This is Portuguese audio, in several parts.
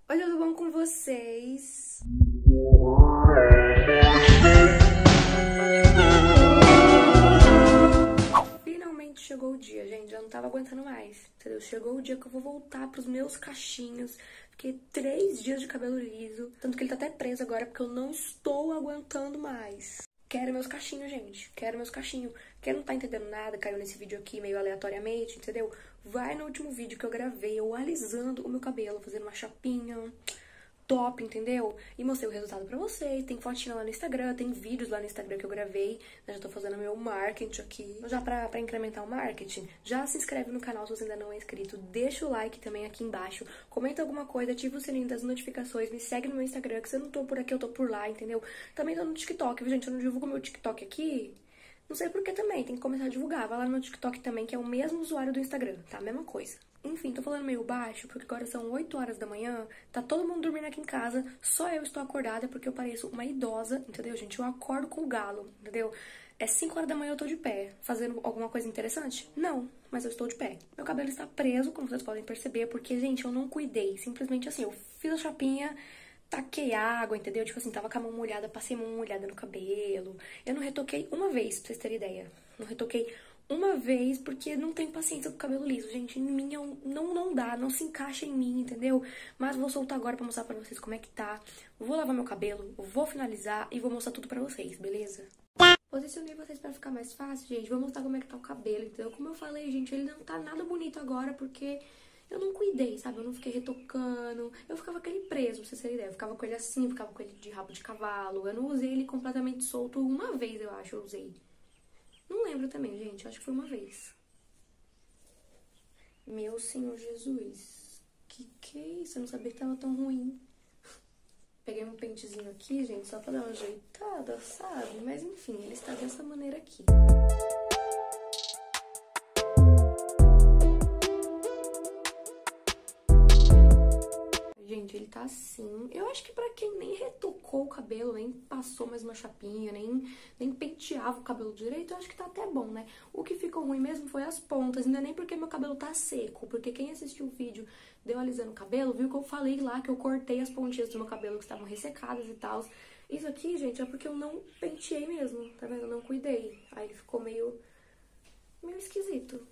Oi, tudo bom com vocês? Finalmente chegou o dia, gente. Eu não tava aguentando mais, entendeu? Chegou o dia que eu vou voltar pros meus cachinhos. Fiquei 3 dias de cabelo liso. Tanto que ele tá até preso agora porque eu não estou aguentando mais. Quero meus cachinhos, gente. Quero meus cachinhos. Quem não tá entendendo nada, caiu nesse vídeo aqui meio aleatoriamente, entendeu? Vai no último vídeo que eu gravei, eu alisando o meu cabelo, fazendo uma chapinha top, entendeu? E mostrei o resultado pra vocês. Tem fotinha lá no Instagram, tem vídeos lá no Instagram que eu gravei. Eu já tô fazendo meu marketing aqui. Já pra incrementar o marketing, já se inscreve no canal se você ainda não é inscrito. Deixa o like também aqui embaixo. Comenta alguma coisa, ativa o sininho das notificações. Me segue no meu Instagram, que se eu não tô por aqui, eu tô por lá, entendeu? Também tô no TikTok, viu, gente? Eu não divulgo meu TikTok aqui. Não sei por que também, tem que começar a divulgar. Vai lá no meu TikTok também, que é o mesmo usuário do Instagram, tá? Mesma coisa. Enfim, tô falando meio baixo, porque agora são 8 horas da manhã, tá todo mundo dormindo aqui em casa, só eu estou acordada porque eu pareço uma idosa, entendeu, gente? Eu acordo com o galo, entendeu? É 5 horas da manhã, eu tô de pé. Fazendo alguma coisa interessante? Não, mas eu estou de pé. Meu cabelo está preso, como vocês podem perceber, porque, gente, eu não cuidei. Simplesmente assim, eu fiz a chapinha, taquei água, entendeu? Tipo assim, tava com a mão molhada, passei mão molhada no cabelo. Eu não retoquei uma vez, pra vocês terem ideia. Não retoquei uma vez porque não tenho paciência com cabelo liso, gente. Em mim não dá, não se encaixa em mim, entendeu? Mas vou soltar agora pra mostrar pra vocês como é que tá. Vou lavar meu cabelo, vou finalizar e vou mostrar tudo pra vocês, beleza? Posicionei vocês pra ficar mais fácil, gente. Vou mostrar como é que tá o cabelo, entendeu? Como eu falei, gente, ele não tá nada bonito agora porque eu não cuidei, sabe? Eu não fiquei retocando. Eu ficava com ele preso, pra vocês terem ideia. Eu ficava com ele assim, ficava com ele de rabo de cavalo. Eu não usei ele completamente solto uma vez, eu acho, eu usei. Não lembro também, gente. Acho que foi uma vez. Meu Senhor Jesus. Que é isso? Eu não sabia que tava tão ruim. Peguei um pentezinho aqui, gente, só pra dar uma ajeitada, sabe? Mas enfim, ele está dessa maneira aqui. Gente, ele tá assim. Eu acho que pra quem nem retocou o cabelo, nem passou mais uma chapinha, nem penteava o cabelo direito, eu acho que tá até bom, né? O que ficou ruim mesmo foi as pontas, ainda nem porque meu cabelo tá seco, porque quem assistiu o vídeo deu alisando o cabelo, viu que eu falei lá que eu cortei as pontinhas do meu cabelo que estavam ressecadas e tal. Isso aqui, gente, é porque eu não penteei mesmo, tá vendo? Eu não cuidei. Aí ficou meio esquisito.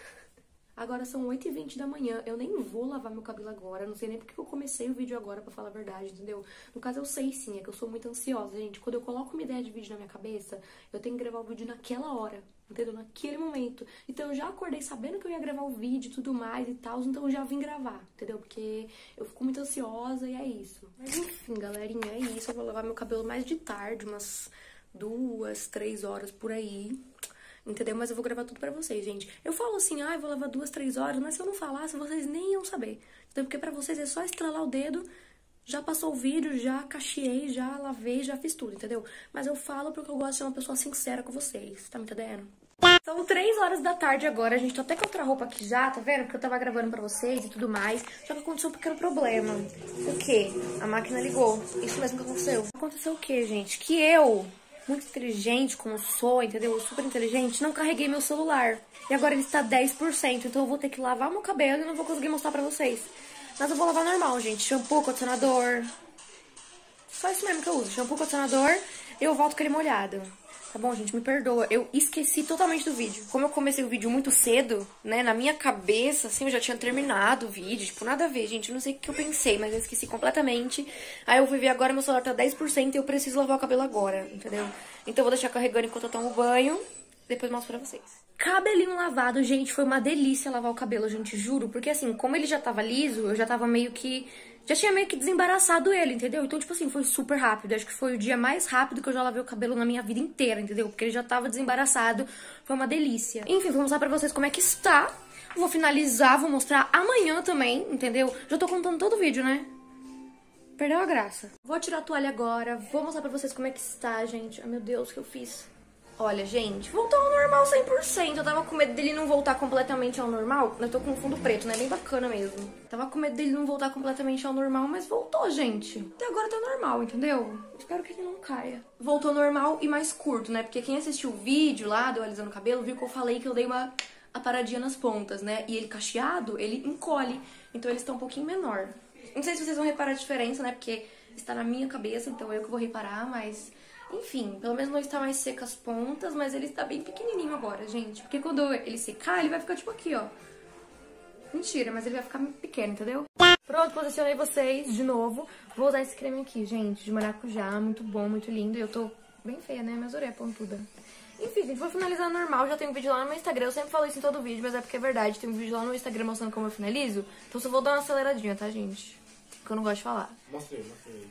Agora são 8h20 da manhã, eu nem vou lavar meu cabelo agora, não sei nem porque eu comecei o vídeo agora, pra falar a verdade, entendeu? No caso eu sei sim, é que eu sou muito ansiosa, gente. Quando eu coloco uma ideia de vídeo na minha cabeça, eu tenho que gravar o vídeo naquela hora, entendeu? Naquele momento. Então eu já acordei sabendo que eu ia gravar o vídeo e tudo mais e tal, então eu já vim gravar, entendeu? Porque eu fico muito ansiosa e é isso. Mas enfim, galerinha, é isso. Eu vou lavar meu cabelo mais de tarde, umas 2, 3 horas por aí. Entendeu? Mas eu vou gravar tudo pra vocês, gente. Eu falo assim, eu vou lavar 2, 3 horas, mas se eu não falasse, vocês nem iam saber. Então, porque pra vocês é só estralar o dedo, já passou o vídeo, já cacheei, já lavei, já fiz tudo, entendeu? Mas eu falo porque eu gosto de ser uma pessoa sincera com vocês, tá me entendendo? São 3 horas da tarde agora, a gente tá até com outra roupa aqui já, tá vendo? Porque eu tava gravando pra vocês e tudo mais. Só que aconteceu um pequeno problema. O quê? A máquina ligou. Isso mesmo que aconteceu. Aconteceu o quê, gente? Que eu, muito inteligente como sou, entendeu? Super inteligente, não carreguei meu celular. E agora ele está 10%, então eu vou ter que lavar meu cabelo e não vou conseguir mostrar pra vocês. Mas eu vou lavar normal, gente. Shampoo, condicionador. Só isso mesmo que eu uso. Shampoo, condicionador e eu volto com ele molhado. Tá bom, gente? Me perdoa. Eu esqueci totalmente do vídeo. Como eu comecei o vídeo muito cedo, né? Na minha cabeça, assim, eu já tinha terminado o vídeo. Tipo, nada a ver, gente. Eu não sei o que eu pensei, mas eu esqueci completamente. Aí eu fui ver agora, meu celular tá 10% e eu preciso lavar o cabelo agora, entendeu? Então eu vou deixar carregando enquanto eu tomo banho. Depois mostro pra vocês. Cabelinho lavado, gente, foi uma delícia lavar o cabelo, gente, juro. Porque assim, como ele já tava liso, eu já tava meio que... Já tinha meio que desembaraçado ele, entendeu? Então, tipo assim, foi super rápido. Acho que foi o dia mais rápido que eu já lavei o cabelo na minha vida inteira, entendeu? Porque ele já tava desembaraçado. Foi uma delícia. Enfim, vou mostrar pra vocês como é que está. Vou finalizar, vou mostrar amanhã também, entendeu? Já tô contando todo o vídeo, né? Perdeu a graça. Vou tirar a toalha agora. Vou mostrar pra vocês como é que está, gente. Ai, meu Deus, o que eu fiz? Olha, gente, voltou ao normal 100%. Eu tava com medo dele não voltar completamente ao normal. Eu tô com fundo preto, né? Bem bacana mesmo. Tava com medo dele não voltar completamente ao normal, mas voltou, gente. Até agora tá normal, entendeu? Espero que ele não caia. Voltou normal e mais curto, né? Porque quem assistiu o vídeo lá, deu alisando o cabelo, viu que eu falei que eu dei uma paradinha nas pontas, né? E ele cacheado, ele encolhe. Então ele está um pouquinho menor. Não sei se vocês vão reparar a diferença, né? Porque está na minha cabeça, então eu que vou reparar, mas... Enfim, pelo menos não está mais seco as pontas, mas ele está bem pequenininho agora, gente. Porque quando ele secar, ele vai ficar tipo aqui, ó. Mentira, mas ele vai ficar pequeno, entendeu? Pronto, posicionei vocês de novo. Vou usar esse creme aqui, gente, de maracujá. Muito bom, muito lindo. E eu tô bem feia, né? Minhas orelhas pontuda. Enfim, gente, vou finalizar normal. Já tem um vídeo lá no meu Instagram. Eu sempre falo isso em todo vídeo, mas é porque é verdade. Tem um vídeo lá no Instagram mostrando como eu finalizo. Então só vou dar uma aceleradinha, tá, gente? Porque eu não gosto de falar. Mostra aí.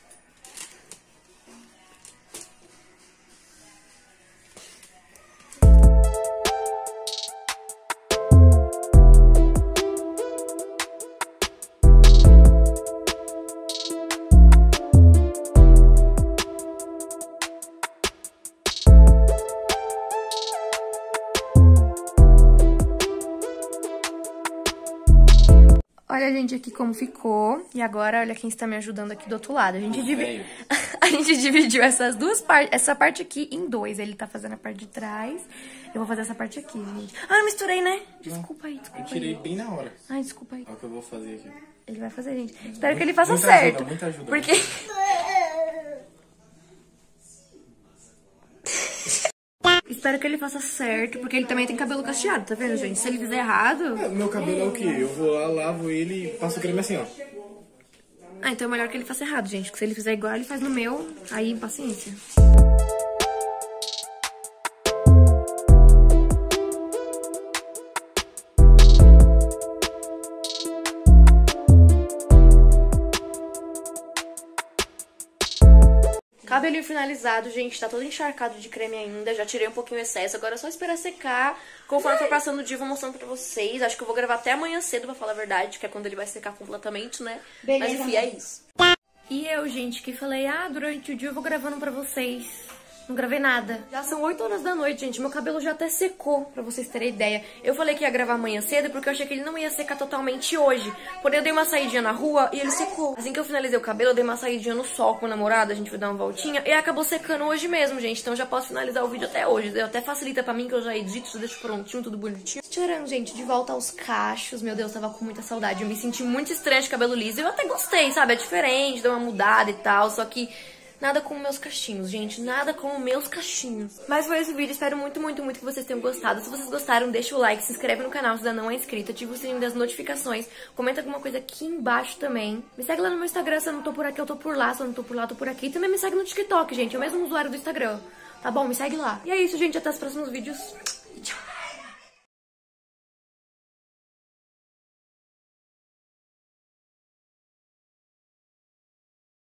Olha, gente, aqui como ficou. E agora, olha quem está me ajudando aqui do outro lado. A gente dividiu essas duas partes, essa parte aqui em dois. Ele tá fazendo a parte de trás. Eu vou fazer essa parte aqui, gente. Ah, eu misturei, né? Desculpa aí, desculpa aí. Eu tirei bem na hora. Ai, desculpa aí. Olha o que eu vou fazer aqui. Ele vai fazer, gente. Espero que ele faça certo. Muita ajuda. Porque... Espero que ele faça certo, porque ele também tem cabelo cacheado, tá vendo, gente? Se ele fizer errado... Meu cabelo é o quê? Eu vou lá, lavo ele e passo o creme assim, ó. Ah, então é melhor que ele faça errado, gente. Porque se ele fizer igual, ele faz no meu. Aí, paciência. Cabelinho finalizado, gente, tá todo encharcado de creme ainda. Já tirei um pouquinho o excesso, agora é só esperar secar. Conforme for passando o dia, eu vou mostrando pra vocês. Acho que eu vou gravar até amanhã cedo, pra falar a verdade, que é quando ele vai secar completamente, né? Beleza. Mas enfim, é isso. E eu, gente, que falei, durante o dia eu vou gravando pra vocês. Não gravei nada. Já são 8 horas da noite, gente. Meu cabelo já até secou, pra vocês terem ideia. Eu falei que ia gravar amanhã cedo porque eu achei que ele não ia secar totalmente hoje. Porém, eu dei uma saidinha na rua e ele secou. Assim que eu finalizei o cabelo, eu dei uma saidinha no sol com o namorado. A gente foi dar uma voltinha e acabou secando hoje mesmo, gente. Então eu já posso finalizar o vídeo até hoje. Até facilita pra mim que eu já edito, deixo prontinho, tudo bonitinho. Tcharam, gente, de volta aos cachos. Meu Deus, tava com muita saudade. Eu me senti muito estranha de cabelo liso. Eu até gostei, sabe? É diferente, deu uma mudada e tal. Só que... nada como meus cachinhos, gente. Nada como meus cachinhos. Mas foi esse vídeo. Espero muito, muito, muito que vocês tenham gostado. Se vocês gostaram, deixa o like, se inscreve no canal se ainda não é inscrito. Ativa o sininho das notificações. Comenta alguma coisa aqui embaixo também. Me segue lá no meu Instagram. Se eu não tô por aqui, eu tô por lá. Se eu não tô por lá, eu tô por aqui. E também me segue no TikTok, gente. É o mesmo usuário do Instagram. Tá bom? Me segue lá. E é isso, gente. Até os próximos vídeos.